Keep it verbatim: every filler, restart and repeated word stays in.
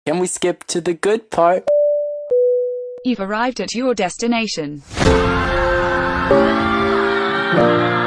Can we skip to the good part? You've arrived at your destination.